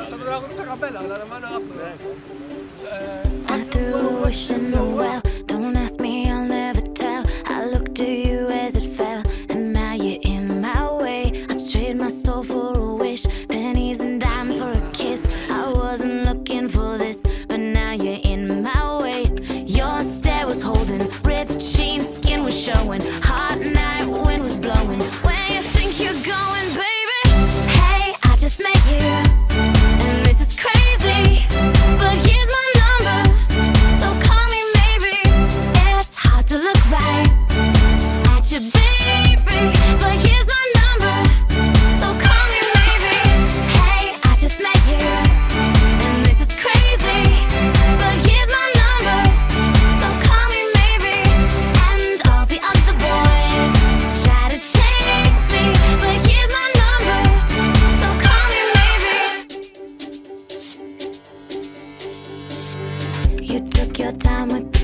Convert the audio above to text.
I threw a wish in the well. Don't ask me, I'll never tell. I looked at you as it fell, and now you're in my way. I trade my soul for a wish, pennies and dimes for a kiss. I wasn't looking for this, but now you're in my way. Your stare was holding, ripped jeans, skin was showing. Hot night, wind was blowing. Where you think you're going, baby? Hey, I just met you, and this is crazy, but here's my number, so call me maybe. It's hard to look right at you, baby, but here's my number, so call me maybe. Hey, I just met you, and this is crazy, but here's my number, so call me maybe. And all the other boys try to chase me, but here's my number, so call me maybe. You took your time with